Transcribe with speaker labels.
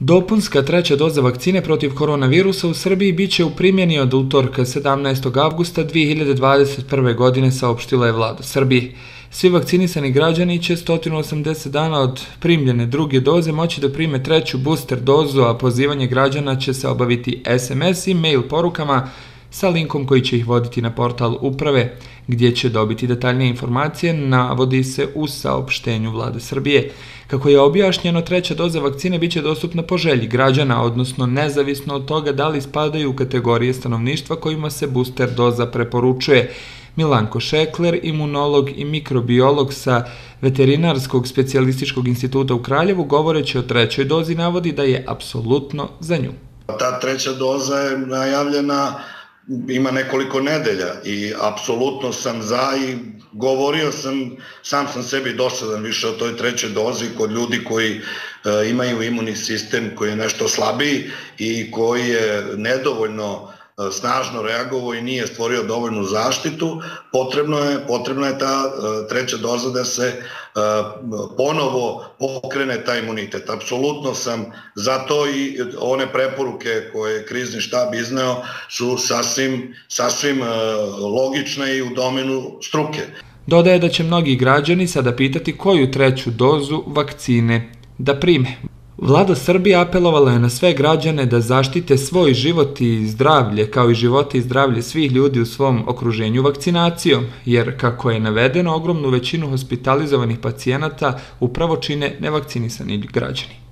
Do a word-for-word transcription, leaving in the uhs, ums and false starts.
Speaker 1: Dopunska treća doza vakcine protiv koronavirusa u Srbiji biće u primjeni od utorka sedamnaestog avgusta dve hiljade dvadeset prve. godine, saopštila je vlada Srbije. Svi vakcinisani građani će sto osamdeset dana od primljene druge doze moći da prime treću booster dozu, a pozivanje građana će se obaviti es em es i mail porukama sa linkom koji će ih voditi na portal uprave, gdje će dobiti detaljnije informacije, navodi se u saopštenju vlade Srbije. Kako je objašnjeno, treća doza vakcine biće dostupna po želji građana, odnosno nezavisno od toga da li spadaju u kategorije stanovništva kojima se booster doza preporučuje. Milanko Šekler, imunolog i mikrobiolog sa Veterinarskog specijalističkog instituta u Kraljevu, govoreći o trećoj dozi, navodi da je apsolutno za nju.
Speaker 2: Ta treća doza je najavljena, ima nekoliko nedelja i apsolutno sam za i govorio sam, sam sam sebi dosadan više o toj trećoj dozi kod ljudi koji e, imaju imunni sistem koji je nešto slabiji i koji je nedovoljno e, snažno reagovao i nije stvorio dovoljnu zaštitu. Potrebno je, potrebna je ta e, treća doza da se e, ponovo pokrene taj imunitet. Apsolutno sam za to i one preporuke koje je krizni štab izneo su sasvim, sasvim e, logične i u domenu struke.
Speaker 1: Dodaje da će mnogi građani sada pitati koju treću dozu vakcine da prime. Vlada Srbije apelovala je na sve građane da zaštite svoj život i zdravlje, kao i živote i zdravlje svih ljudi u svom okruženju vakcinacijom, jer, kako je navedeno, ogromnu većinu hospitalizovanih pacijenata upravo čine nevakcinisani građani.